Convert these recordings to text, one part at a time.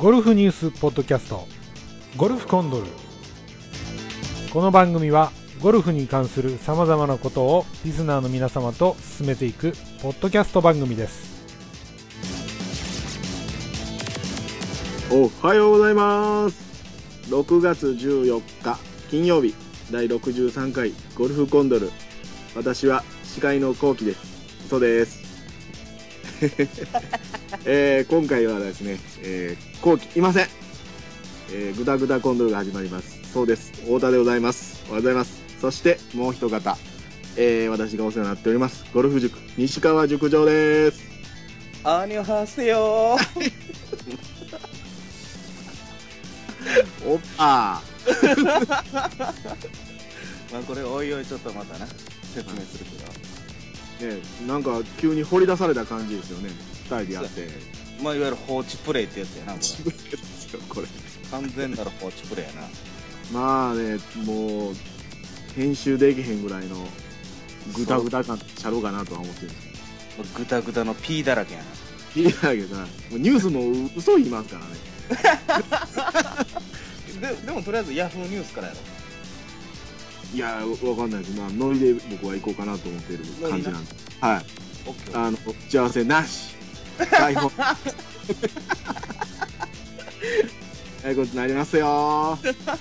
ゴルフニュースポッドキャストゴルフコンドル。この番組はゴルフに関するさまざまなことをリスナーの皆様と進めていくポッドキャスト番組です。 おはようございます。6月14日金曜日第63回ゴルフコンドル。私は司会のコウキです。そうです今回はですね、コウキいません。グダグダコンドルが始まります。そうです、太田でございます。おはようございます。そしてもう一方、私がお世話になっておりますゴルフ塾西川塾長です。 アニョハセヨおっぱまあこれおいおいちょっとまたな説明するけど、 ね、なんか急に掘り出された感じですよね。2人でやってまあいわゆる放置プレイってやつやな。 これ完全なる放置プレイやな。 まあね、もう編集できへんぐらいのグダグダ感ちゃろうかなとは思ってるんですけど、 グダグダの P だらけやな。 いいだけどな、もうニュースも嘘言いますからねでもとりあえずヤフーニュースからやろ。 いやわかんないです。まあノリで僕は行こうかなと思ってる感じなんで、はい、打ち合わせなし台本はいことになりますよ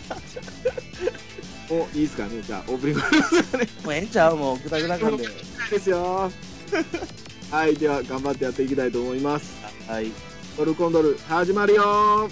お、いいですかね。じゃあオープニングもうええんちゃう、もうグダグダ感でですよはい、では頑張ってやっていきたいと思います。 はい、 ゴルフコンドル始まるよ。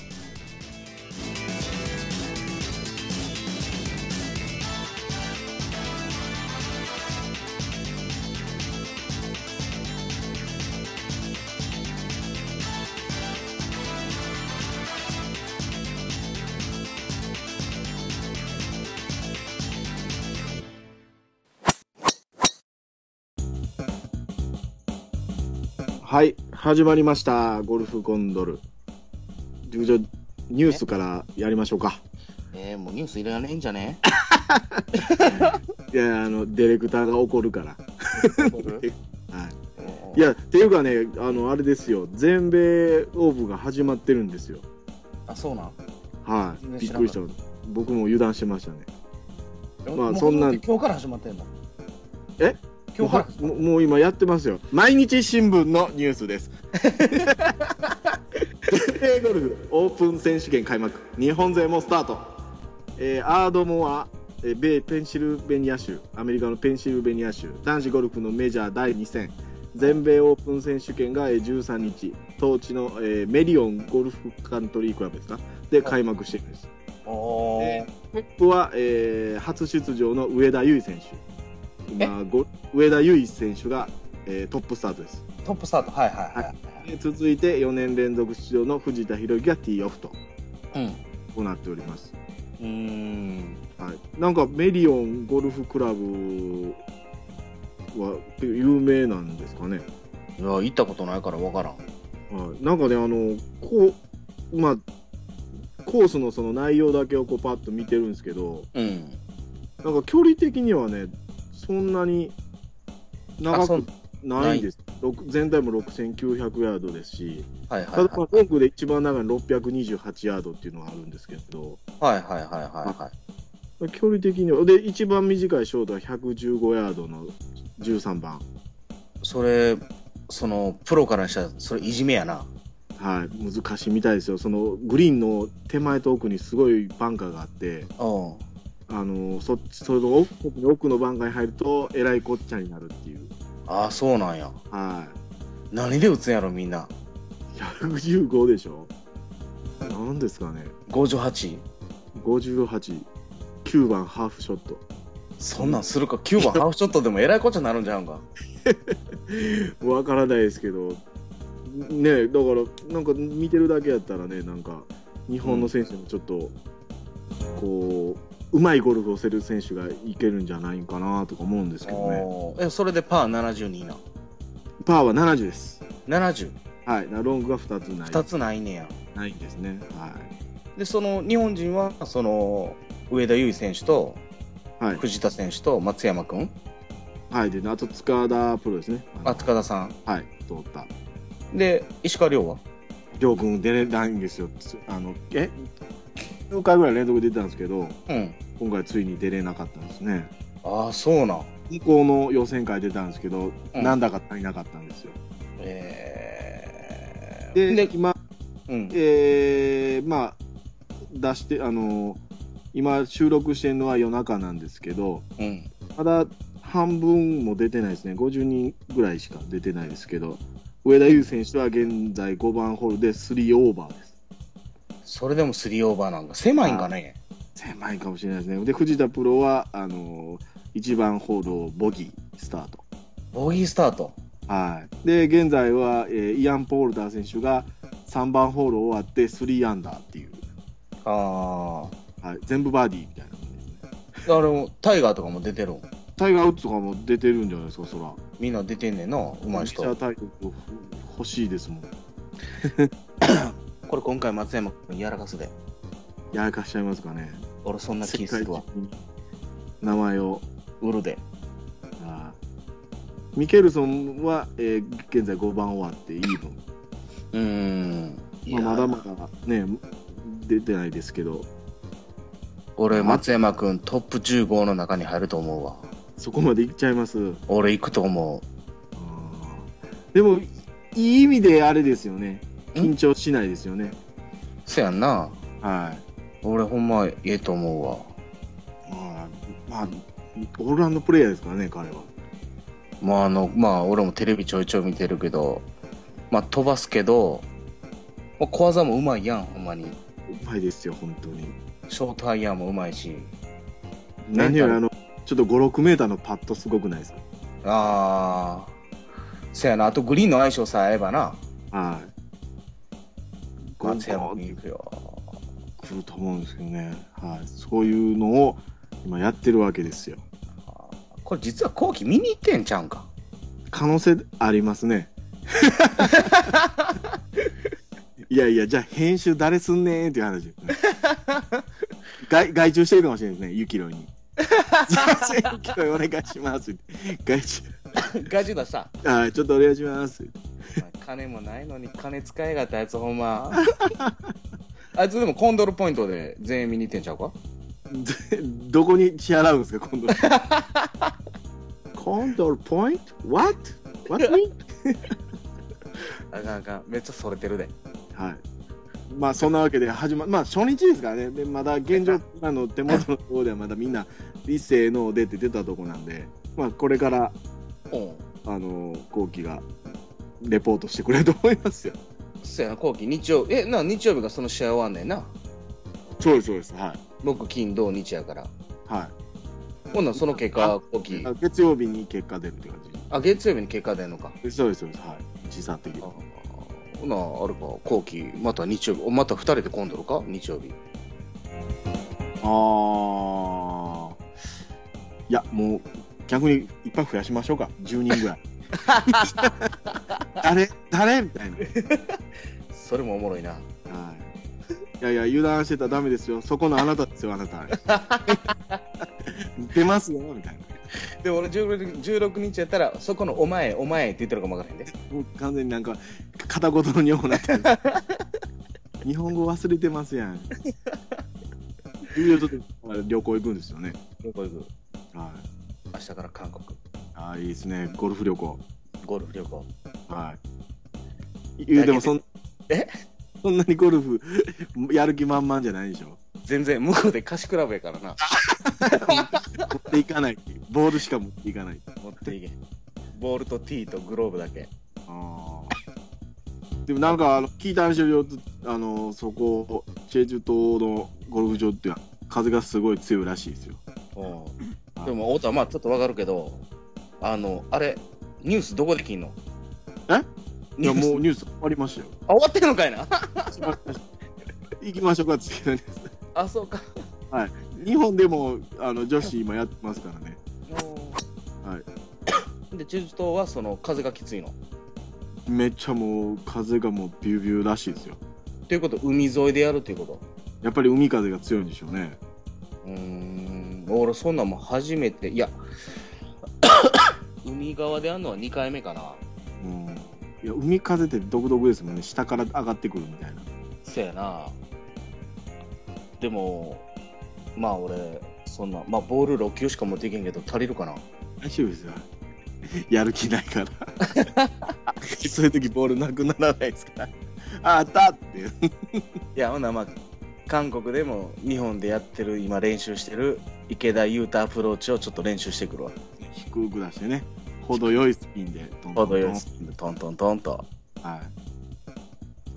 はい、始まりましたゴルフコンドル。塾長、ニュースからやりましょうか。 もうニュース入れられんじゃねいや、ディレクターが怒るからはい、いや、っていうかね、あれですよ、全米オープンが始まってるんですよ。 あ、そうなん。 はい、びっくりした。僕も油断してましたね。まあそんな今日から始まってんの。 今日からもう今やってますよ。毎日新聞のニュースですゴルフオープン選手権開幕、日本勢もスタート。アードモア、米ペンシルベニア州、アメリカのペンシルベニア州男子ゴルフのメジャー第2戦全米オープン選手権が13日当地のメリオンゴルフカントリークラブですかで開幕しているんです。トップは、初出場の上田結衣選手。今上田結衣選手が、トップスタートです。 トップスタート、はいはいはい、はい、 続いて4年連続出場の藤田寛之がティーオフと、なっております。はい、なんかメリオンゴルフクラブは有名なんですかね。 いや、行ったことないから分からん。 はい、なんかね、まあコースのその内容だけをこうパッと見てるんですけど、なんか距離的にはねそんなに長くないです。全体も6900ヤードですし、ただロングで一番長い628ヤードっていうのがあるんですけど、距離的にはで一番短いショートは115ヤードの13番。 そのプロからしたらそれいじめやな。 はい、難しいみたいですよ。そのグリーンの手前と奥にすごいバンカーがあって、その奥のバンカーに入るとえらいこっちゃになるっていう。ああ、 そうなんや。 はい。 何で打つんやろみんな。 115でしょ。なんですかね。 58、 9番ハーフショット。 そんなんするか。9番ハーフショットでもえらいこっちゃなるんじゃうんか。 わからないですけどね。だからなんか見てるだけやったらね、なんか日本の選手もちょっとこうまいゴルフをする選手がいけるんじゃないかなとか思うんですけどね。 それでパー72な。 パーは70です。 70。 はい。ロングが2つない。 2つないねや。 ないんですね。はい。 でその日本人はその上田結衣選手と、藤田選手と松山君。 はい。であと塚田プロですね。 塚田さん。 はい。通った。 で石川遼はりょうくん出れないんですよ。9回ぐらい連続出てたんですけど、 うん。 今回ついに出れなかったんですね。 ああ、そうなん。 向こうの予選会出たんですけど、 うんなんだか足りなかったんですよ。 で、 今、 うん。 まあ、出して、今収録してるのは夜中なんですけど、 うん。 まだ半分も出てないですね。50人ぐらいしか出てないですけど、上田優選手は現在5番ホールで3オーバーです。 それでも3オーバーなんか狭いんかね。 狭いかもしれないですね。で、藤田プロは、1番ホールをボギースタート。 ボギースタート。 はい。で、現在は、イアン・ポールダー選手が3番ホール終わって3アンダーっていう。 ああ。 はい。全部バーディーみたいなもんですね。 あれ、タイガーとかも出てるん。 タイガー・ウッズとかも出てるんじゃないですか、そら。 みんな出てんねんな、うまい人。 メジャータイトル欲しいですもん。 これ今回松山君やらかすで。 やらかしちゃいますかね。 俺そんな気するわ。 名前を売るで。 ミケルソンは、現在5番終わってイーブン。まだまだね、出てないですけど。 俺、松山君トップ15の中に入ると思うわ。 そこまでいっちゃいます。 俺行くと思う。 でも、いい意味であれですよね。緊張しないですよね。 そやんな。 はい。 俺ほんまええと思うわ。 まあ、オールラウンドプレイヤーですからね、彼は。 俺もテレビちょいちょい見てるけど、飛ばすけど、小技もうまいやん、ほんまに。うまいですよ、本当に。 ショートアイアンもうまいし。 何よりちょっと5、6メーターのパットすごくないですか？ ああ。そやな、あとグリーンの相性さえ合えばな。 はい。 松山君行くよ。 来ると思うんですけどね。はい。そういうのを今やってるわけですよ。 これ実は後期見に行ってんちゃうんか。 可能性ありますね。いやいや、じゃあ編集誰すんねんっていう話。外注してるかもしれないですね、ユキロイに。ユキロイお願いします。外注出した。 はい、ちょっとお願いします。 金もないのに金使いやがったやつほんま。あいつでもコンドルポイントで全員見に行ってんちゃうか？ どこに支払うんですか、コンドル。コンドルポイント ?What? What me? あかんあかん、めっちゃそれてるで。 はい。まあそんなわけで初日ですからね。でまだ現状手元の方ではまだみんな一斉の出て出たとこなんで、これから後期がレポートしてくれると思いますよ。 そうやな、後期日曜日がその試合終わんねんな。 そうですそうです。はい。 木金土日やから。 はい。 ほんならその結果後期。 月曜日に結果出るって感じ。 月曜日に結果出るのか。 そうですそうです。はい。時差的に。 ほなあるか、後期また日曜日、また2人で今度か日曜日。 いやもう逆にいっぱい増やしましょうか。10人ぐらい。誰みたいな。 それもおもろいな。はい。 いやいや油断してたらダメですよ。そこのあなたですよ、あなた。出ますよみたいな。 でも俺16日やったらそこのお前って言ってるかもわからへんで。 もう完全になんか片言の日本語になってる。日本語忘れてますやん。旅行行くんですよね。 旅行行く。 はい。 明日から韓国。 いいですね。ゴルフ旅行。はい。言うてもそんなにゴルフやる気満々じゃないでしょ。 全然向こうで貸しクラブやからな。 持っていかないっていう。ボールしか持っていかない。 持っていけ。ボールとティーとグローブだけ。 でもなんか聞いた話によるとそこチェジュ島のゴルフ場って風がすごい強いらしいですよ。 でも太田ちょっとわかるけどあれニュースどこで聞んの？ いやもうニュース終わりましたよ。 終わってんのかいな。 行きましょうかって言ってたんです。 そうか。 はい。日本でも女子今やってますからね。はい。 でチェジュ島はその風がきついの？ めっちゃもう風がもうビュービューらしいですよ。 ということ海沿いでやるっていうこと？ やっぱり海風が強いんでしょうね。 俺そんなんも初めて。いや海側でやるのは2回目かな。 いや、海風って独特ですもんね。下から上がってくるみたいな。 せやな。でも、まあ俺、そんな、まあボール6球しか持っていけんけど、足りるかな。 大丈夫ですよ。やる気ないから。そういう時ボールなくならないですから。あったって。 いや、ほんならまあ、韓国でも日本でやってる、今練習してる池田勇太アプローチをちょっと練習してくるわ。 低く出してね。程よいスピンでトントントン。 程よいスピンでトントントンと。 はい。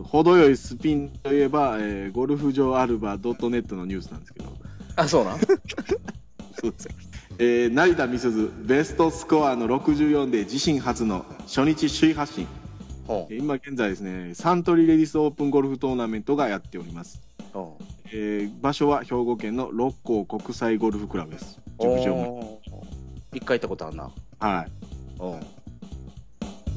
程よいスピンといえば、ゴルフ場アルバ .net のニュースなんですけど。 あ、そうなんそうです。成田実生ベストスコアの64で自身初の初日首位発進。今現在ですね、サントリーレディスオープンゴルフトーナメントがやっております。場所は兵庫県の六甲国際ゴルフクラブです。 一回行ったことあるな。 はい。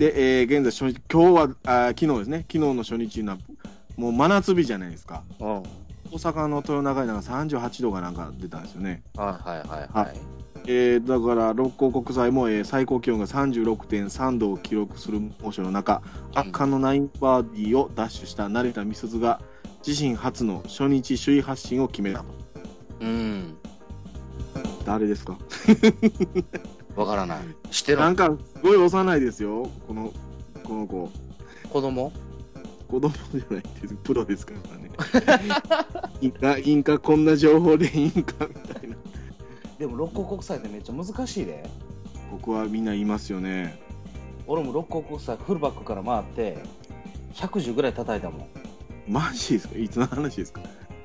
で、現在初日、今日は昨日ですね、昨日の初日はもう真夏日じゃないですか。大阪の豊中になんか38度がなんか出たんですよね。 はいはいはいはい。 だから六甲国際も、最高気温が 36.3 度を記録する猛暑の中、圧巻の9バーディーをダッシュした成田実生が自身初の初日首位発進を決めたと。誰ですか？ わからない。知ってる？ なんかすごい幼いですよ、この子。 子供じゃないです、プロですからね。いいんかこんな情報でいいんかみたいな。 でも六甲国際ってめっちゃ難しいで。 僕はみんな言いますよね。 俺も六甲国際フルバックから回って110ぐらい叩いたもん。 マジですか？いつの話ですか？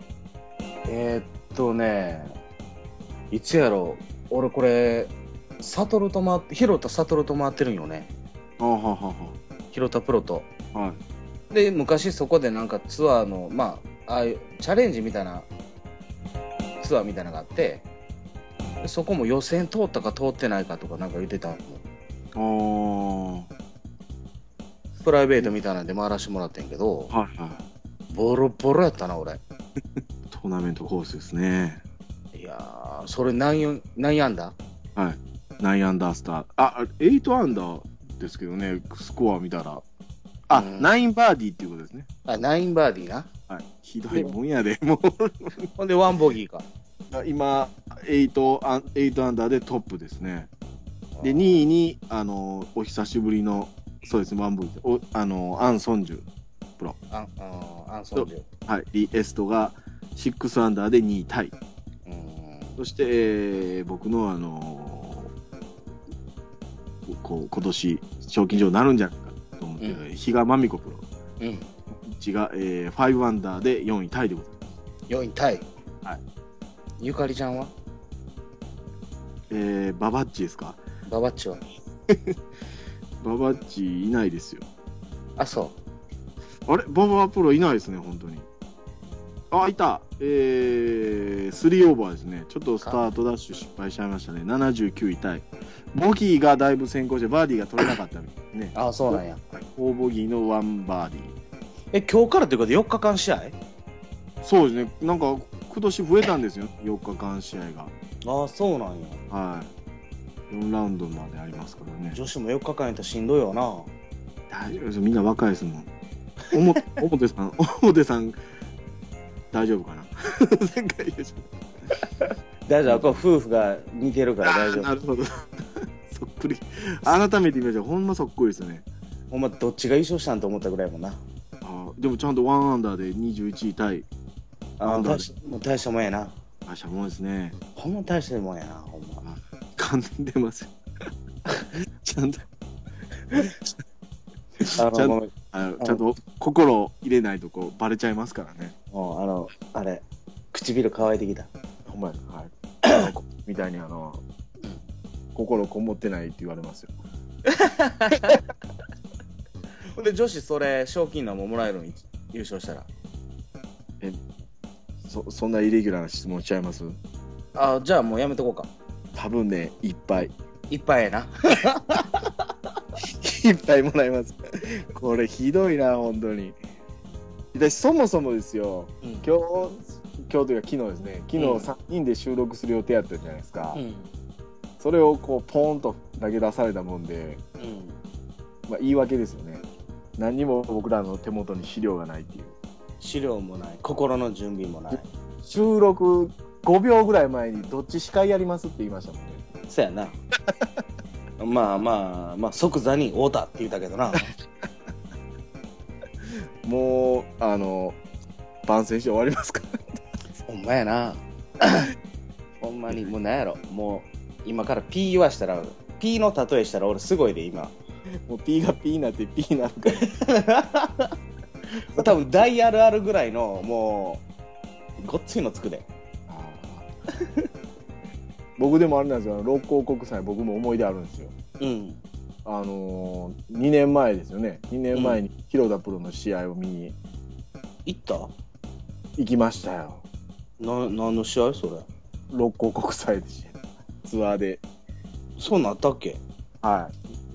いつやろう。俺これ広田悟と回ってるんよね。広田プロと。 はい。 で昔そこでなんかツアーのああいうチャレンジみたいなツアーみたいなのがあって、そこも予選通ったか通ってないかとかなんか言ってたの。プライベートみたいなんで回らせてもらってんけど、ボロボロやったな俺。 トーナメントコースですね。 いやー、それ何アンダー？ はい、9アンダースター。8アンダーですけどね、スコア見たら。9バーディーっていうことですね。 9バーディーな。 はい。ひどいもんやで、もう。 ほんで1ボギーか。 今、8アンダーでトップですね。で、2位に、お久しぶりの、そうですね、1ボギー。アン・ソンジュプロ。 アン・ソンジュ。 はい。リ・エストが6アンダーで2位タイ。そして、僕の、今年、賞金女王になるんじゃないかと思ってる、比嘉真美子プロ。が、5アンダーで4位タイでございます。 4位タイ。 はい。 ゆかりちゃんは？ ババッチですか？ ババッチは？ ババッチいないですよ。 あ、そう。 あれババプロいないですね、本当に。いた。3オーバーですね。ちょっとスタートダッシュ失敗しちゃいましたね。79位タイ。ボギーがだいぶ先行して、バーディーが取れなかったみたいね。 そうなんや。 4ボギーの1バーディー。今日からということで4日間試合？ そうですね。なんか、今年増えたんですよ。4日間試合が。 そうなんや。 はい。4ラウンドまでありますからね。 女子も4日間やったらしんどいよな。 大丈夫です。みんな若いですもん。表さん、大丈夫かな？前回でしょ。 大丈夫。夫婦が似てるから大丈夫。 なるほど。そっくり。改めて見ましょう。ほんまそっくりですね。 ほんまどっちが優勝したんと思ったぐらいもんな。 でもちゃんと1アンダーで21位タイ。 もう大したもんやな。 大したもんですね。 ほんま大したもんやな、ほんま。 噛んでますよ。ちゃんと。ちゃんと心を入れないとこうバレちゃいますからね。 あれ、唇乾いてきた。 ほんまや。はい。みたいに心こもってないって言われますよ。 ほんで女子それ賞金なんももらえるの？優勝したら。 そんなイレギュラーな質問しちゃいます？ じゃあもうやめとこうか。 多分ね、いっぱいやな。 いっぱいもらいます。これひどいな、本当に。私そもそもですよ、今日というか昨日ですね、昨日3人で収録する予定やったじゃないですか。それをこうポーンと投げ出されたもんで、言い訳ですよね。 何にも僕らの手元に資料がないっていう。 資料もない、心の準備もない。 収録5秒ぐらい前にどっち司会やりますって言いましたもんね。 そうやな。まあ即座に太田って言ったけどな。 もう番宣して終わりますか。 ほんまやな。ほんまにもうなんやろ、もう今から P 言わしたら P の例えしたら俺すごいで今。 もう P が P になって P になるから多分大あるあるぐらいのもうごっついのつくで。 僕でもあれなんですよ、六甲国際僕も思い出あるんですよ。 うん。 2年前ですよね。2年前に広田プロの試合を見に行った？ 行きましたよ。 何の試合それ？ 六甲国際でツアーで。 そうなったっけ？ はい。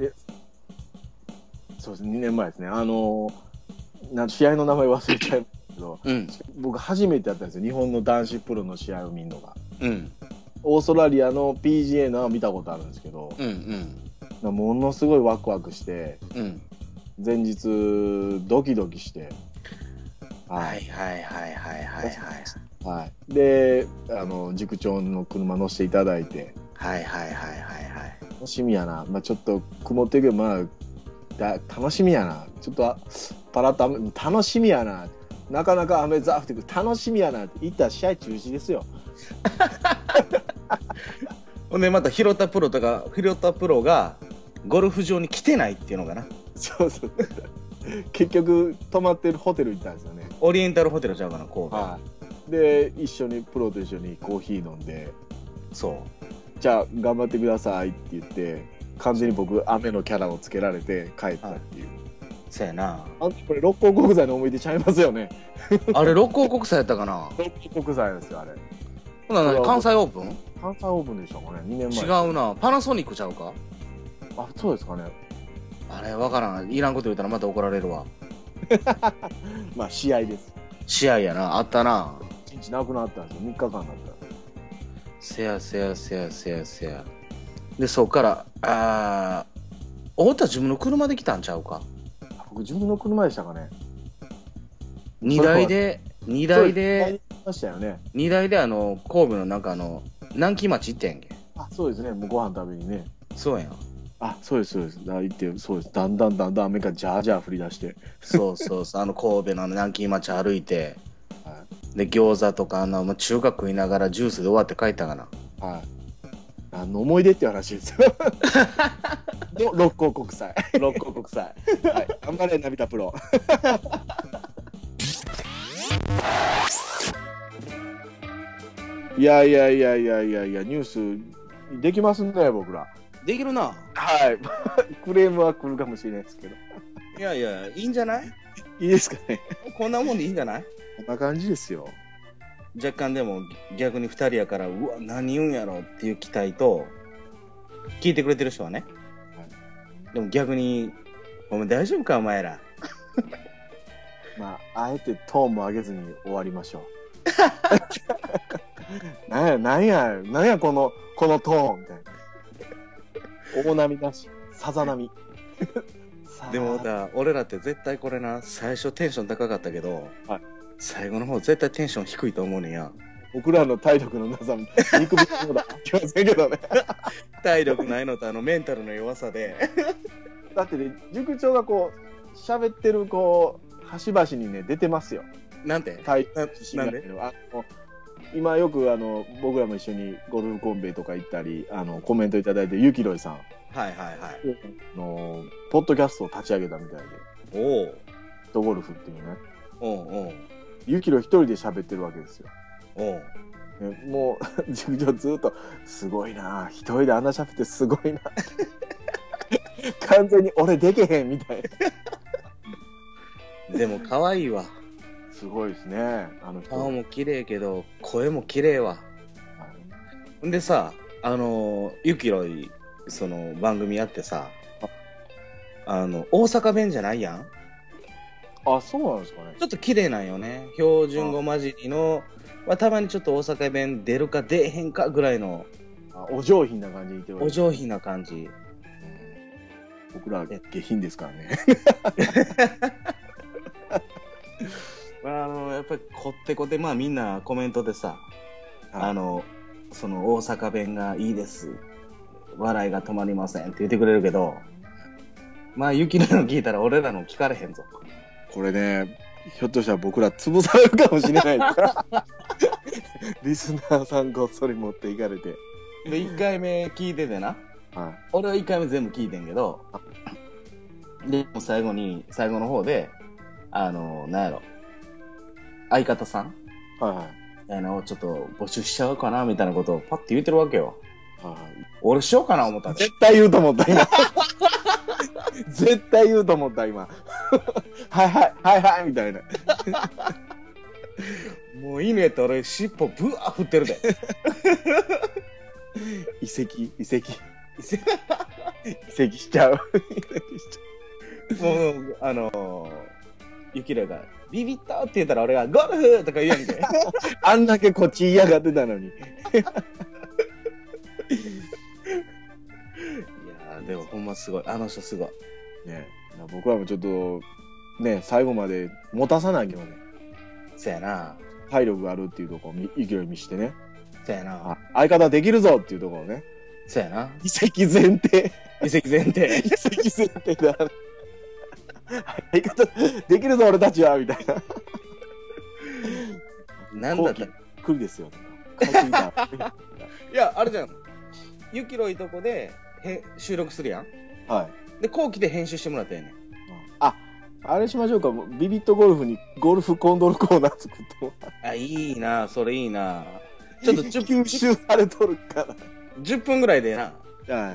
そうです、2年前ですね。試合の名前忘れちゃいましたけど、僕初めてやったんですよ、日本の男子プロの試合を見るのが。オーストラリアの PGA のは見たことあるんですけど、ものすごいワクワクして、前日ドキドキして、で塾長の車乗せていただいて、楽しみやな、ちょっと曇ってるけど楽しみやな、ちょっとパラッと雨楽しみやな、なかなか雨ザー降ってくる楽しみやなって言ったら試合中止ですよ。 ほんでまた広田プロがゴルフ場に来てないっていうのかな。 そう結局泊まってるホテル行ったんですよね。 オリエンタルホテルちゃうかな、神戸。 でプロと一緒にコーヒー飲んで、じゃあ頑張ってくださいって言って完全に僕雨のキャラをつけられて帰ったっていう。 そうやな。 これ六甲国際の思い出ちゃいますよね。 あれ六甲国際やったかな。 六甲国際ですよあれ。 ほな何、関西オープン？ 関西オープンでしたかね、2年前。 違うな、パナソニックちゃうか。 あ、そうですかね。あれ分からん、いらんこと言ったらまた怒られるわ。 試合です。 試合やな、あったな。 1日なくなったんですよ、3日間だった。 せや。でそっから太田自分の車で来たんちゃうか。 僕自分の車でしたかね。 2台でましたよね。 2台で神戸のなんか南紀町行ってんけ。 そうですね、もうご飯食べにね。 そうやん。 そうです行ってそうです。だんだん雨がジャージャー降り出して。 そう神戸の南紀町歩いて、で餃子とか中華食いながらジュースで終わって帰ったかな。 何の思い出っていう話ですよ。六甲国際。 頑張れ成田プロ。いやニュースできますね、僕ら。 できるな。 クレームは来るかもしれないですけど。 いやいいんじゃない？ いいですかね。 こんなもんでいいんじゃない？ こんな感じですよ。 若干でも逆に2人やから、うわ何言うんやろっていう期待と、聞いてくれてる人はね、でも逆にお前大丈夫かお前ら。 あえてトーンも上げずに終わりましょう。なんやこのトーンみたいな。大波なし、さざ波。 でも俺らって絶対これな、最初テンション高かったけど、最後の方絶対テンション低いと思うねんや。 僕らの体力のなさ、見くびってもだきませんけどね。 体力ないのとメンタルの弱さで。 だってね、塾長が喋ってる端々にね出てますよ。 なんで？ なんで？今よく僕らも一緒にゴルフコンペとか行ったりコメントいただいてるゆきろいさん。ポッドキャストを立ち上げたみたいで。ドゴルフっていうね。ゆきろ一人で喋ってるわけですよ。もう塾長ずっとすごいな、一人であんな喋ってすごいな。完全に俺でけへんみたいな。でも可愛いわ。 すごいですね。 顔も綺麗けど声も綺麗わ。んでさ、ゆきろいその番組やってさ、大阪弁じゃないやん。 そうなんですかね。 ちょっと綺麗なんよね。標準語混じりの、たまにちょっと大阪弁出るか出えへんかぐらいの。 お上品な感じに言ってお上品な感じ。 僕ら下品ですからね。 やっぱりこってこて、まあみんなコメントでさ、 はいその大阪弁がいいです。笑いが止まりませんって言ってくれるけど、まあ雪のの聞いたら俺らの聞かれへんぞ。 これね、ひょっとしたら僕ら潰されるかもしれないですからリスナーさんごっそり持っていかれて。 で、1回目聞いててな。 は俺は1回目全部聞いてんけど、で、最後の方で、なんやろ、相方さんい。はいはい。 ちょっと募集しちゃうかなみたいなことをパッて言ってるわけよ。 はいはい。 俺しようかな思ったら。 絶対言うと思った、今。絶対言うと思った、今。はいはい、はいはい、みたいな。 もう犬やったら俺尻尾ブワー振ってるで。 移籍しちゃう。 もう、ゆきらが、ビビったって言ったら俺が、ゴルフとか言うやんけ。 あんだけこっち嫌がってたのに。 いやー、でもほんますごい。あの人すごい。 ね、僕らもちょっと、ね、最後まで持たさないけどね。 そやな。 体力があるっていうところを勢い見してね。 そやな。 相方できるぞっていうところをね。 そやな。 移籍前提。 移籍前提。 移籍前提だ。相方できるぞ俺たちはみたいな。 なんだった来るですよ。帰ってきたいや、あれじゃん。ゆきろいとこで収録するやん。 はい。 で、後期で編集してもらったよね。 あれしましょうか。ビビットゴルフにゴルフコンドルコーナー作ってもらあ、いいな、それいいな。ちょっと吸収されとるから 10分ぐらいでな。 はい。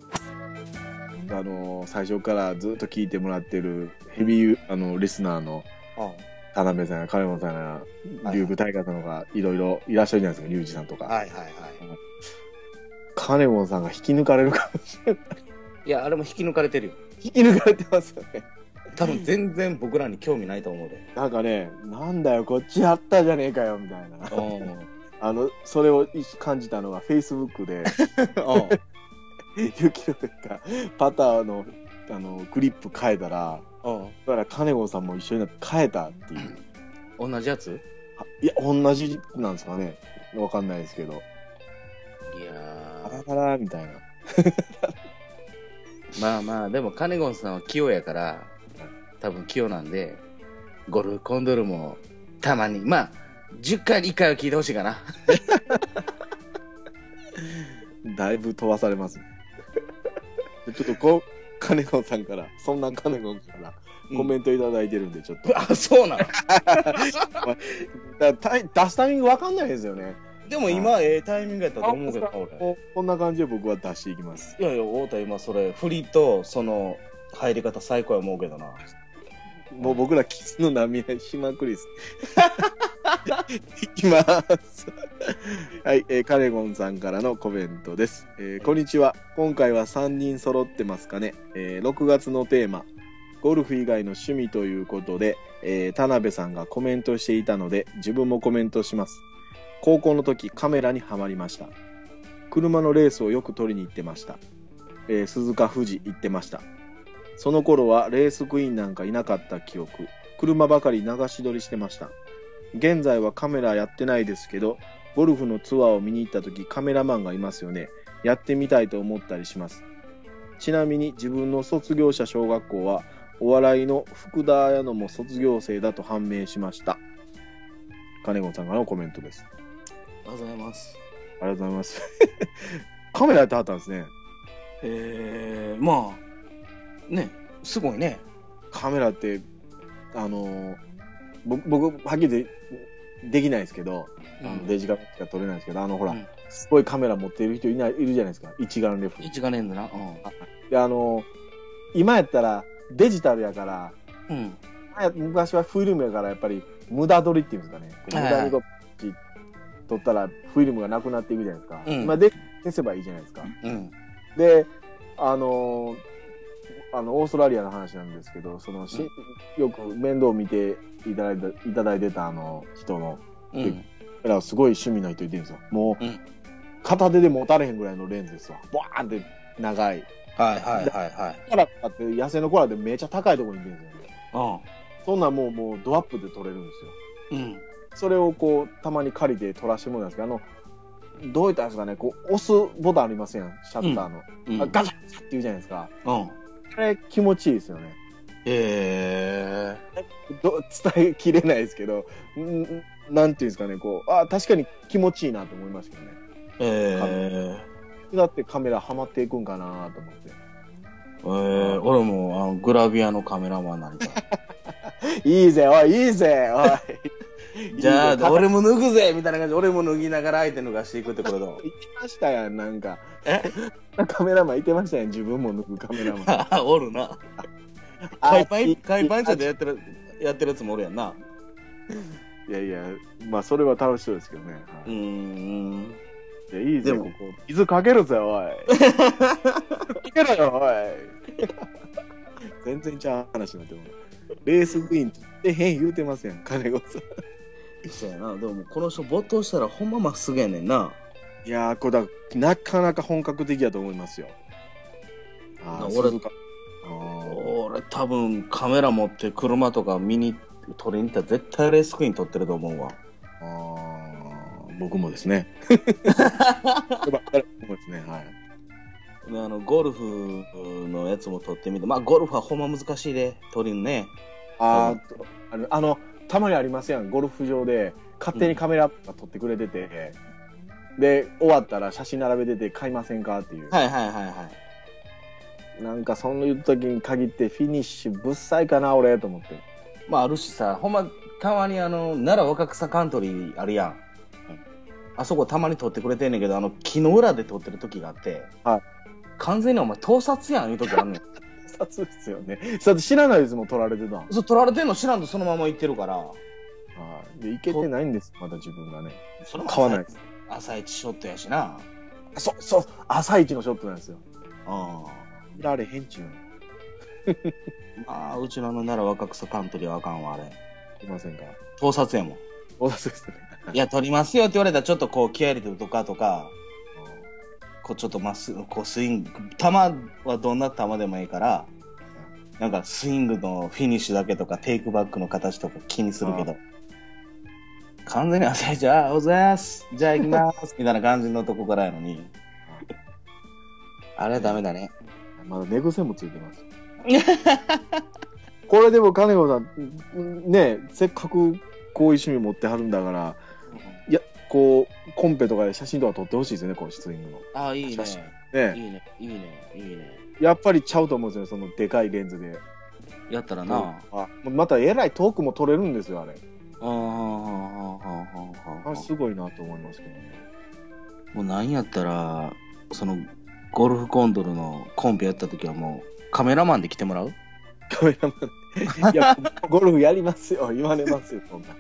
最初からずっと聞いてもらってるヘビーリスナーの田辺さんや金本さんや龍宮大方のがいろいろいらっしゃるじゃないですか、龍二さんとか。 はいはいはい。 金本さんが引き抜かれるかもしれない。 いや、あれも引き抜かれてるよ。 引き抜かれてますよね。 多分全然僕らに興味ないと思うで。 なんかね、なんだよ、こっちやったじゃねえかよ、みたいな。それを感じたのが、Facebook で、ゆきろがパターの、グリップ変えたら、だから金子さんも一緒になって変えたっていう。 同じやつ？ いや、同じなんですかね。わかんないですけど。 いやあらあらみたいな。 まあまあ、でも金子さんは器用やから、多分器用なんで、ゴルフコンドルもたまに、まあ、10回に1回は聞いてほしいかな。 だいぶ飛ばされますね。ちょっと金子さんから、そんな金子さんからコメントいただいてるんで、ちょっと。 あ、そうなの出すタイミングわかんないですよね。 でも今、タイミングやったと思うけどな、俺。 こんな感じで僕は出していきます。 いやいや、太田今それ、振りと、その、入り方最高や思うけどな。 もう僕らキスの波しまくりです。いきます。はい、カレゴンさんからのコメントです。こんにちは。今回は3人揃ってますかね。6月のテーマ、ゴルフ以外の趣味ということで、田辺さんがコメントしていたので、自分もコメントします。高校の時、カメラにはまりました。車のレースをよく撮りに行ってました。鈴鹿富士行ってました。その頃はレースクイーンなんかいなかった記憶。車ばかり流し撮りしてました。現在はカメラやってないですけど、ゴルフのツアーを見に行った時カメラマンがいますよね。やってみたいと思ったりします。ちなみに自分の卒業した小学校はお笑いの福田彩乃も卒業生だと判明しました。金子さんからのコメントです。 ありがとうございます。 ありがとうございます。カメラやってはったんですね。 まあ、ね、すごいね。 カメラって、僕、はっきりできないですけど、デジカメしか撮れないですけど、ほら、すごいカメラ持っている人いるじゃないですか。一眼レフ。 一眼レフな。 で、今やったらデジタルやから、昔はフィルムやから、やっぱり無駄撮りっていうんですかね。無駄に撮ったらフィルムがなくなっていくじゃないですか。今で消せばいいじゃないですか。で、オーストラリアの話なんですけど、よく面倒を見ていただいてた人の、すごい趣味な人いてるんですよ。もう、片手で持たれへんぐらいのレンズですわ。バーンって長い。 はいはいはいコアラって野生のコアラってめっちゃ高いところにいるんですよね。 はそんなんもうドアップで撮れるんですよ。 い。うん。 それをこうたまに借りて撮らせてもらうんですけど、どういったんですかね、こう押すボタンありますやん、シャッターの。 うん。 ガチャッって言うじゃないですか。 うん。 あれ気持ちいいですよね。 へ伝えきれないですけど、なんていうんですかね、こう、確かに気持ちいいなと思いますけどね。だってカメラハマっていくんかなと思って。 俺もグラビアのカメラマンなんだ。 いいぜ、おい、いいぜ、おい。 じゃあ、俺も脱ぐぜみたいな感じで、俺も脱ぎながら相手脱がしていくってことどう？ いてましたやん、なんか。カメラマンいてましたやん、自分も脱ぐカメラマン。 おるな。海パンちょっとやってるやつもおるやんな。 いやいや、まあそれは楽しそうですけどね。いや、いいぜ、ここ。水かけるぜ、おい。かけろよ、おい。全然ちゃう話になっても。レースクイーンって変言うてません、金子さん。 そうやな。でもこの人没頭したらほんままっすぐやねんな。 いやー、これなかなか本格的やと思いますよ。 俺多分カメラ持って車とか見に撮りに行ったら絶対レースクイーン撮ってると思うわ。 僕もですね。僕もですね、はい。 ゴルフのやつも撮ってみて、まあゴルフはほんま難しいで、撮りんね。 たまにありますやん、ゴルフ場で勝手にカメラが撮ってくれてて、で、終わったら写真並べてて買いませんかっていう。 はいはいはいはい。 なんかそういう時に限ってフィニッシュぶっさいかな、俺、と思って。 まああるしさ、ほんまたまに奈良若草カントリーあるやん。あそこたまに撮ってくれてんねんけど、木の裏で撮ってる時があって、 はい。 完全にお前盗撮やんいう時あんねん。 盗撮ですよね。だって知らないですもん、撮られてた。 そう、撮られてんの知らんとそのまま行ってるから。 で、行けてないんです、まだ自分がね。 それも買わないです。 朝一ショットやしな。 そう、朝一のショットなんですよ。見られへんちゅうの。 まあ、うちの奈良若草カントリーはあかんわ、あれ。 いませんか？ 盗撮やもん。 盗撮ですね。 いや、撮りますよって言われたら、ちょっとこう、気合入れてるとか、こう、ちょっとまっすぐ、こう、スイング、球はどんな球でもいいから、なんか、スイングのフィニッシュだけとか、テイクバックの形とか気にするけど、完全に朝一、おはようございます。じゃあ行きます。みたいな感じのとこからやのに、あれはダメだね。 まだ寝癖もついてます。これでも金子さんね、せっかくこういう趣味持ってはるんだから、いや、こうコンペとかで写真とか撮ってほしいですよね、このスイングの。 ああ、いいね。 ね、 いいね、いいね、いいね。 やっぱりちゃうと思うんですよね、そのでかいレンズで。 やったらな。 またえらい遠くも撮れるんですよ、あれ。すごいなと思いますけどね。 もうなんやったら、そのゴルフコンドルのコンペやった時はもうカメラマンで来てもらう？ カメラマン。いや、ゴルフやりますよ、言われますよ、そんな。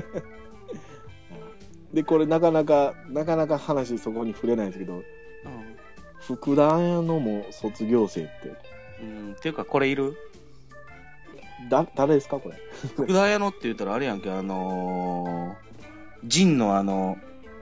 で、これなかなか話そこに触れないんですけど、福田彩乃も卒業生って。 っていうか、これいる？ 誰ですか、これ。 福田彩乃って言ったらあれやんけ、ジンの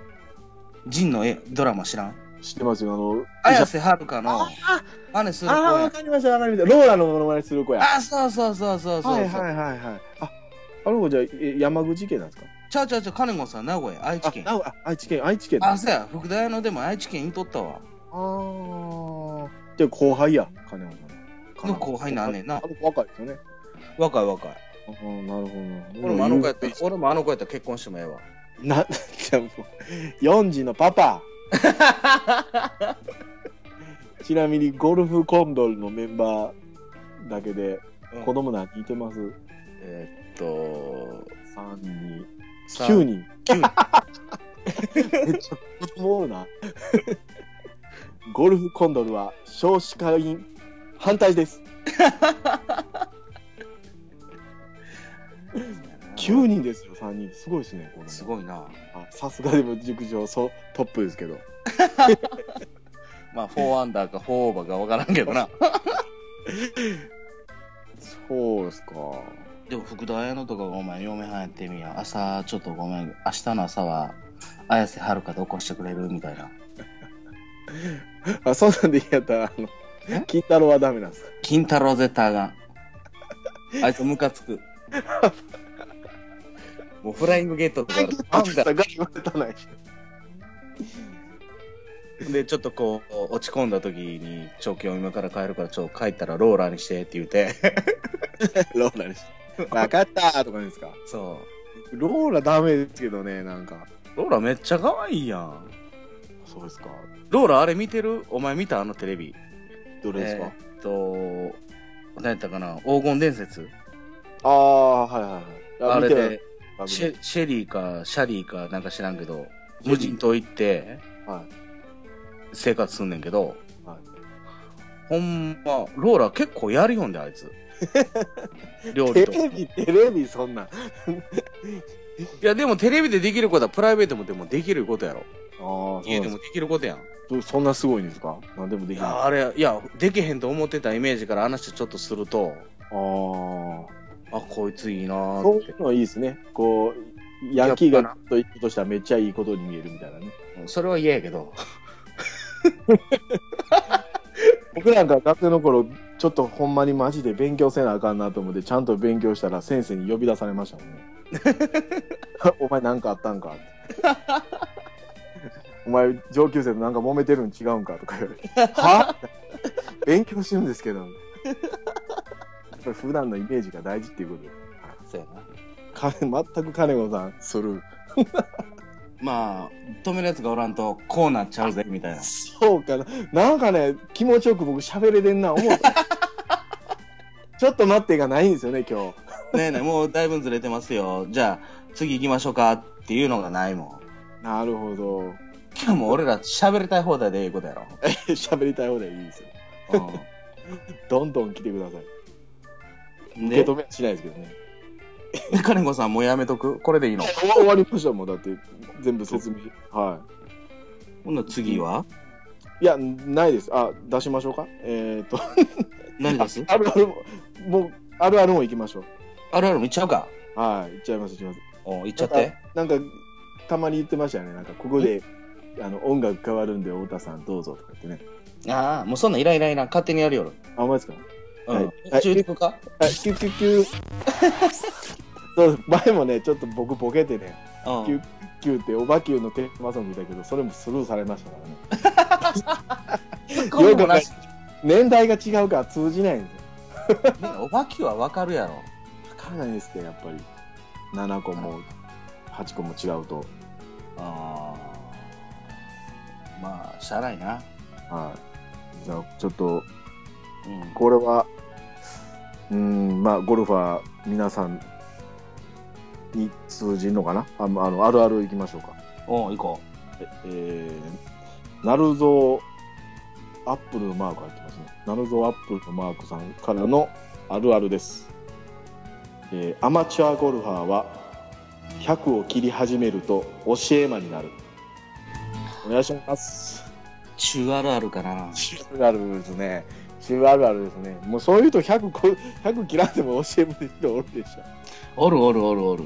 ドラマ知らん？ 知ってますよ、 綾瀬はるかの真似する子や。 わかりました、ローラのモノマネする子や。 そう。はい。 あの子じゃ山口県なんですか？ ちゃう、金子さん、名古屋、愛知県。 愛知県。 そうや、福田彩乃でも愛知県言うとったわ。 じゃあ後輩や、金子さん。 の後輩なんねんな。 若いですよね。 若い。 なるほど。 俺もあの子やったら結婚してもええわ。 じゃあもう、4児のパパ。ちなみにゴルフコンドルのメンバーだけで子供何人いてます？3人。9人。めっちゃ子供おるな。ゴルフコンドルは少子化に反対です。9人ですよ、3人。すごいですね、これ。 すごいな。 さすがでも熟女トップですけど。 まあ、4アンダーか4オーバーか分からんけどな。 そうですか。 でも、福田彩乃とかお前、嫁はんやってみや。朝、ちょっとごめん、明日の朝は、綾瀬はるかで起こしてくれるみたいな。 そうなんでいいやったら、 金太郎はダメなんですか？ 金太郎絶対あかん。あいつムカつく。もうフライングゲットとかあんたが言われたないし。 で、ちょっとこう、落ち込んだ時に、長期を今から帰るから、帰ったらローラーにしてって言うて。 ローラにして。わかったーとかですか？ そローラダメですけどね、なんか。 う。ローラめっちゃ可愛いやん。 そうですか。 ローラあれ見てる？お前見た？あのテレビ。 どれですか？ 何やったかな？黄金伝説？ ああ、はいはいはい。 あれ見てないで、シェリーかシャリーかなんか知らんけど、無人島行って、 はい。 生活すんねんけど、 はい。 ほんま、ローラ結構やるよんで、あいつ。料理と。 テレビ、そんな。 いや、でもテレビでできることはプライベートもでもできることやろ。 ああ、 家でもできることやん。 そんなすごいんですか？なんでもできる。 いや、あれ、いや、できへんと思ってたイメージから話ちょっとすると、あ、こいついいなーって。 そういうのはいいですね。こう、ヤンキーがと行くとしたらめっちゃいいことに見えるみたいなね。 それは嫌やけど。 僕なんか学生の頃、ちょっとほんまにマジで勉強せなあかんなと思って、ちゃんと勉強したら先生に呼び出されましたもんね。お前なんかあったんかって。お前上級生となんか揉めてるん違うんかとか言われて。は勉強してるんですけど。やっぱり普段のイメージが大事っていうことで。 そうやな。 全く金子さん、スルー。 まあ、止めるやつがおらんと、こうなっちゃうぜ、みたいな。 そうかな。なんかね、気持ちよく僕喋れてんな、思うた。ちょっと待ってがないんですよね、今日。 ねえねえ、もうだいぶずれてますよ。じゃあ、次行きましょうかっていうのがないもん。 なるほど。 今日も俺ら喋りたい放題でいいことやろ。 喋りたい方でいいですよ。どんどん来てください。 うん。 受け止めはしないですけどね。 金子さんもうやめとく？これでいいの？ 終わりましたもん、だって全部説明。はほんなら次は？ い。いや、ないです。あ、出しましょうか。 何出す？ あるあるも、あるあるも行きましょう。 あるあるもいっちゃうか。 はい、行っちゃいます、行っちゃいます。 おいっちゃって。 なんか、たまに言ってましたよね。なんか、ここで、音楽変わるんで、太田さんどうぞとか言ってね。 ああ、もうそんなんいらんいらんいらん。勝手にやるよる。 あ、お前ですか？ うん。 はい中陸か？ はい、キュッキュッキュッ。そう、前もね、ちょっと僕ボケてね、キュッキュッってオバキューのテーマソングだけど、それもスルーされましたからね。よくない。年代が違うから通じないんですよ。 おばきはわかるやろ。 わからないですって、やっぱり。7個も8個も違うと。 ああ。まあ、しゃあないな。 はい。じゃあ、ちょっと、 うん。 これは、まあ、ゴルファー皆さんに通じんのかな？あるある行きましょうか。 おう、行こナルゾーアップルのマーク入ってますね。ナルゾーアップルのマークさんからのあるあるです。アマチュアゴルファーは100を切り始めると教え魔になる。お願いします。 う。中あるあるかな。 中あるあるですね。中あるあるですね。もうそういうと100切らんでも教え魔の人おるでしょ。 おるおるおるおる。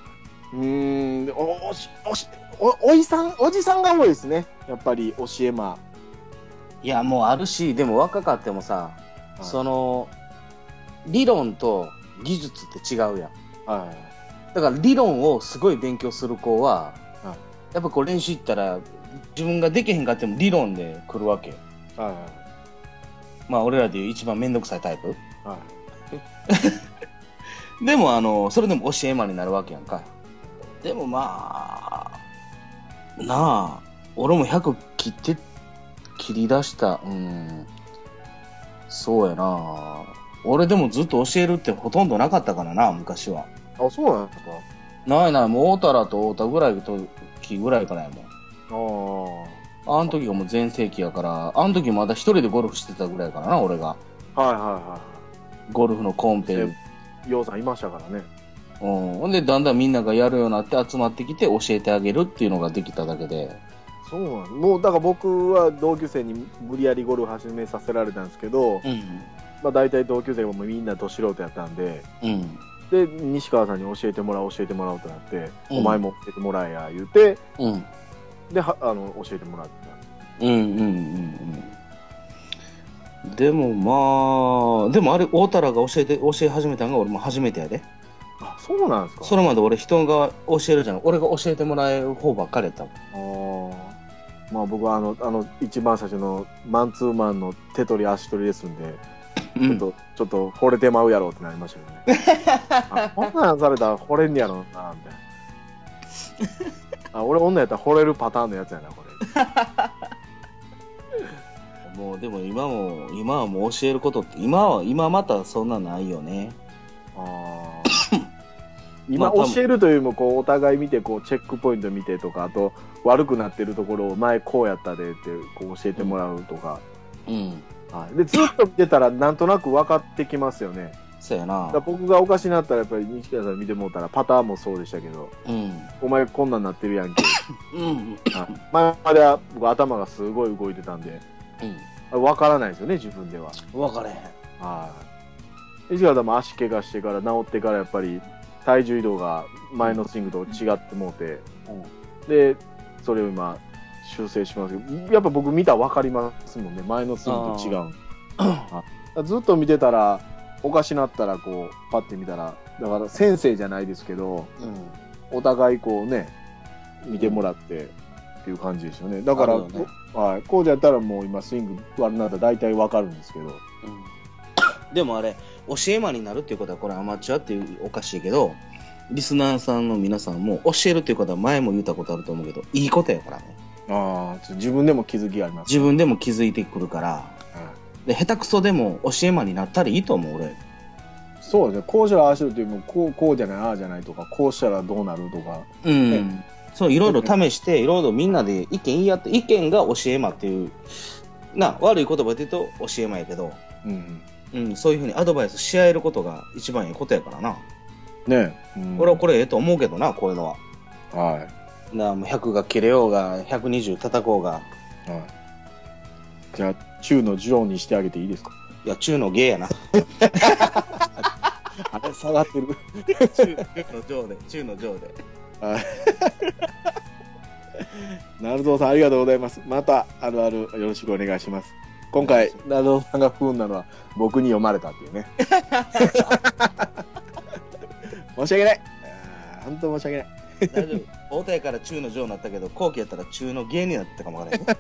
おじさんが多いですね。やっぱり教え魔。 いや、もうあるし、でも若かってもさ、 はいその、理論と技術って違うやん。 はだから理論をすごい勉強する子は、 はいやっぱこう練習行ったら、自分ができへんかっても理論で来るわけ。 い。はまあ俺らでいう一番めんどくさいタイプ。 い。はい。 でもそれでも教え魔になるわけやんか。でもまあ、なあ、俺も100切り出した。そうやな。俺でもずっと教えるってほとんどなかったからな、昔は。 あ、そうなんですか？ ないない、もう大太良と太田ぐらいの時ぐらいからやもん。 ああの時がもう全盛期やから、あの時まだ一人でゴルフしてたぐらいからな、俺が。 あ。はいはゴルフのコンペ。 いはい。ようさんいましたからね。 ほんで、だんだんみんながやるようになって集まってきて教えてあげるっていうのができただけで。 そうなんです。もうだから僕は同級生に無理やりゴルフ始めさせられたんですけど、まあ大体同級生もみんなど素人やったんで、で、西川さんに教えてもらおうとなって、お前も教えてもらえや言うて、で、教えてもらった。 でもあれ、大太郎が教え始めたのが俺も初めてやで。 あ、そうなんですか。 それまで俺人が教えるじゃん。俺が教えてもらえる方ばっかりやったもん。 まあ僕は一番最初のマンツーマンの手取り足取りですんで、ちょっと惚れてまうやろうってなりましたよね。こんなんされたら惚れんねやろな、みたいな。俺女やったら惚れるパターンのやつやな、これ。 もうでも今はもう教えることって今またそんなないよね。 今教えるというよりもこうお互い見てこうチェックポイント見てとか、あと悪くなってるところを前こうやったでってこう教えてもらうとか、でずっと見てたらなんとなく分かってきますよね。 そうやな。 僕がおかしなったらやっぱり西川さん見てもうたらパターンもそうでしたけど、お前こんなんなってるやんけ。前までは僕頭がすごい動いてたんで、分からないですよね、自分では。 分からへん。 西川さんも足怪我してから治ってからやっぱり体重移動が前のスイングと違ってもうて、でそれを今修正しますけど、やっぱ僕見たら分かりますもんね、前のスイングと違う。ずっと見てたらおかしなったらこうパッて見たら、だから先生じゃないですけど、お互いこうね見てもらってっていう感じですよね。だから、こうじゃったらもう今スイング悪くなったら大体分かるんですけど、 でもあれ教え魔になるっていうことはこれアマチュアっていうおかしいけど、リスナーさんの皆さんも教えるっていうことは前も言ったことあると思うけど、いいことやからね。 自分でも気づきがあります、 自分でも気づいてくるから、で下手くそでも教え魔になったらいいと思う俺。 そうですね。こうしたらああしろっていうのもこうじゃないああじゃないとか、こうしたらどうなるとか、 そういろいろ試していろいろみんなで意見言い合って、意見が教え魔っていう悪い言葉で言うと教え魔やけど、そういうふうにアドバイスし合えることが一番いいことやからな。俺はこれええと思うけどな、こういうのは。もう100が切れようが120叩こうが。 じゃあ中のジョーにしてあげていいですか。 いや、中のゲーやな。 あれ下がってる。 中のジョーで。 なるぞうさんありがとうございます。またあるあるよろしくお願いします。今回なるぞうさんが不運なのは僕に読まれたっていうね。申し訳ない。本当申し訳ない。 大丈夫。大田から中のジョーになったけど、後期やったら中のゲーになったかもわからない。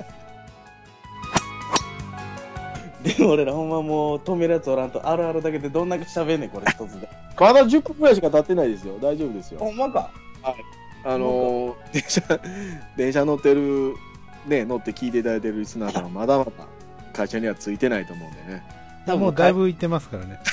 でも俺らほんまもう止めるやつおらんと、あるあるだけでどんだけ喋んねんこれ一つで。 まだ10分くらいしか経ってないですよ。大丈夫ですよ。 ほんまか。 電車乗ってる乗って聞いていただいてるリスナーさんはまだまだ会社にはついてないと思うんでね。 もうだいぶ行ってますからね。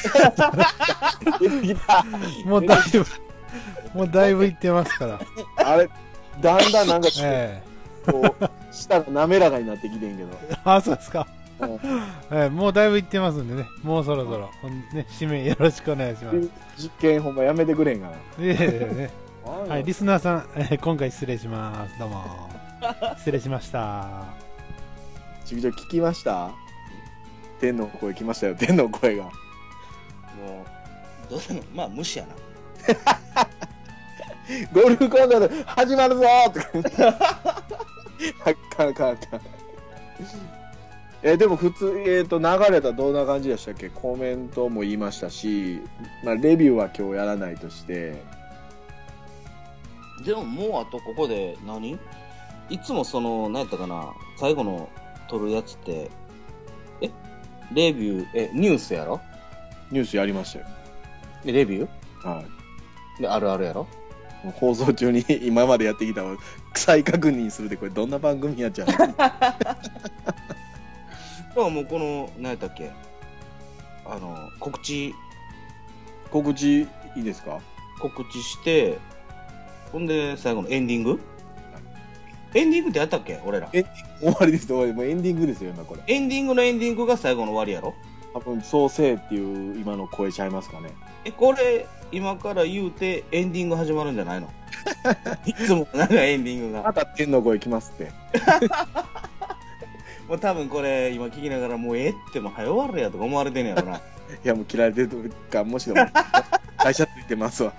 もうだいぶ行ってますから。 あれだんだんなんかこう舌が滑らかになってきてんけど。 そうですか。もうだいぶ行ってますんでね、もうそろそろ、締めよろしくお願いします。 実験ほんまやめてくれんかな。 はい、リスナーさん、今回失礼します。どうも失礼しました。 ちびちゃん聞きました？天の声来ましたよ、天の声が。もうどうせのまあ無視やな。 ゴルフコンサート始まるぞーって。あかん。でも普通、流れたらどんな感じでしたっけ？コメントも言いましたし、レビューは今日やらないとして。 でももうあとここでいつも何やったかな、最後の撮るやつって、レビュー、ニュースやろ？ ニュースやりましたよ。 レビュー？ はい。 で、あるあるやろ？ 放送中に今までやってきた再確認するで、これどんな番組やっちゃうのもうこの何やったっけ、告知いいですか？ 告知してほんで最後のエンディング、エンディングってやったっけ俺ら。 終わりです。終わり。もうエンディングですよ今これ。 エンディングのエンディングが最後の終わりやろ？ 多分そうせいっていう今の声ちゃいますかね。 これ今から言うてエンディング始まるんじゃないの？いつもなんかエンディングが。 また天の声来ますって。 もう多分これ今聞きながらもうっても早終わるやとか思われてんねやろな。いやもう切られてるかもしれない。会社ついてますわ。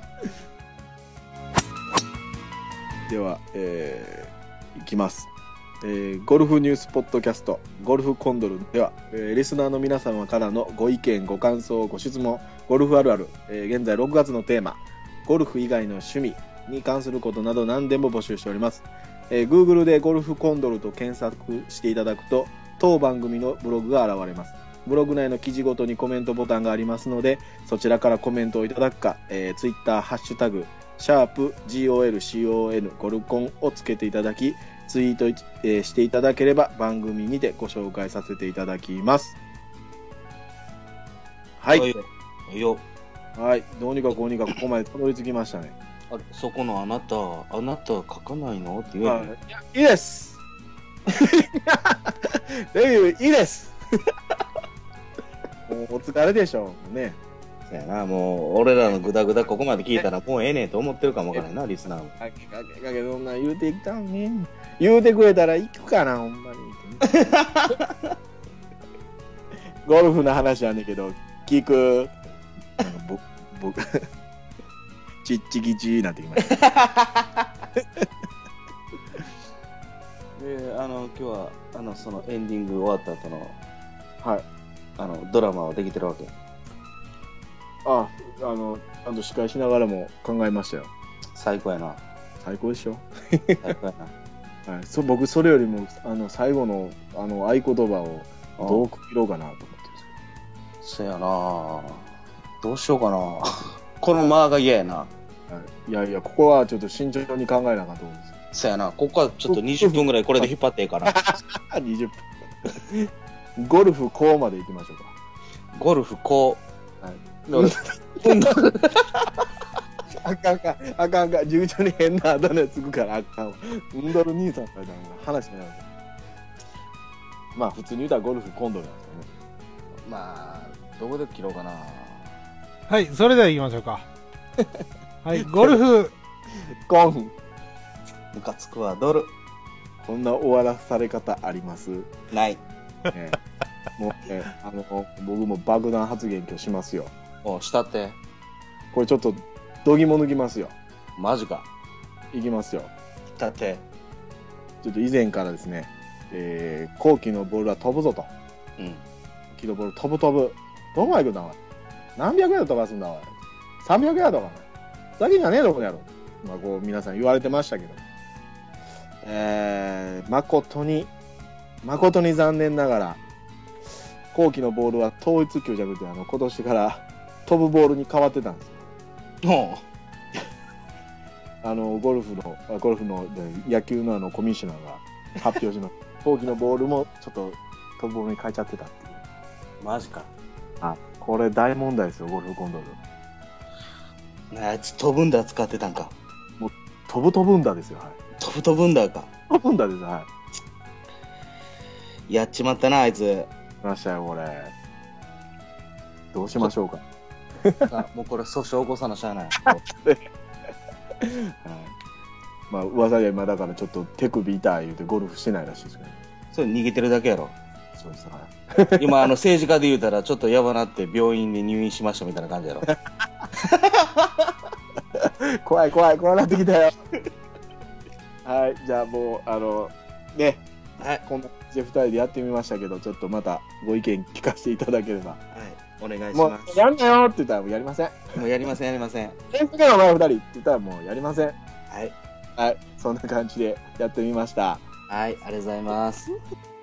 では、いきます。 ゴルフニュースポッドキャストゴルフコンドルでは、リスナーの皆様からのご意見ご感想ご質問ゴルフあるある、現在6月のテーマゴルフ以外の趣味に関することなど何でも募集しております。Google でゴルフコンドルと検索していただくと当番組のブログが現れます。ブログ内の記事ごとにコメントボタンがありますのでそちらからコメントをいただくか、Twitter ハッシュタグ#GOLCON ゴルコンをつけていただきツイート、していただければ番組にてご紹介させていただきます。はい。はい。どうにかこうにかここまでたどり着きましたね。 あれ、そこのあなた書かないのって言える。 いいです。デビューいいです。もうお疲れでしょうね。 そやな、もう俺らのグダグダここまで聞いたらもうええねんと思ってるかもわからないな、リスナーも。 だけどそんな言うてきたのに言うてくれたら行くかな、ほんまに。ゴルフの話はねんけど、聞く。僕、ちっちぎちになってきました。 今日は、そのエンディング終わった後の、 はい。 ドラマはできてるわけ。 ちゃんと司会しながらも考えましたよ。 最高やな。 最高でしょ。 最高やな。 はい、僕それよりも最後の合言葉をどう区切ろうかなと思ってるんですけど。そやなどうしようかなこの間が嫌やな、 はい、いやここはちょっと慎重に考えなあかんと思うんですよ。 そやなここはちょっと20分ぐらいこれで引っ張っていいかな 20分ゴルフこうまで行きましょうか。 ゴルフこう、はいあかん順調に変なあだ名つくからあかんわ。うんどる兄さんから話になる。まあ普通に言うたらゴルフコンドルなんですよね。 まあどこで切ろうかな。 はい、それでは行きましょうか。はい、ゴルフコンムカつくわドル。 こんな終わらされ方ありますない、 もうね僕も爆弾発言今日しますよ。 したってこれちょっと度肝抜きますよ。 マジか。 いきますよ。 したってちょっと以前からですね、後期のボールは飛ぶぞと。 うん。 後期のボール飛ぶ。どこまで行くんだおい。何百ヤード飛ばすんだおい。300ヤードかな。だけじゃねえどこやろ。まあこう皆さん言われてましたけど。誠に残念ながら、後期のボールは統一強弱で今年から飛ぶボールに変わってたんですよ。ゴルフの野球のコミッショナーが発表しました。後期のボールもちょっと飛ぶボールに変えちゃってたっていう。 マジか。 これ大問題ですよ、ゴルフコンドル。 あいつ飛ぶんだ使ってたんか。 もう飛ぶんだですよ。はい。 飛ぶんだか。 飛ぶんだです。はい。 やっちまったなあいつ。 ましたよこれ。どうしましょうか。 もうこれ訴訟起こさなしゃあない。 はい。まあ噂で今だからちょっと手首痛い言うてゴルフしてないらしいですけど。 それ逃げてるだけやろ。 そうです。はい。 今政治家で言うたらちょっとやばなって病院で入院しましたみたいな感じやろ。 怖いなってきたよ。はい、じゃあもうね、はい、こんな感じで2人でやってみましたけど、ちょっとまたご意見聞かせていただければ。はい、 お願いします。 もうやんなよって言ったらもうやりません。 もうやりません。先生のお前2人って言ったらもうやりません。 はい。 はい、そんな感じでやってみました。 はい、ありがとうございます。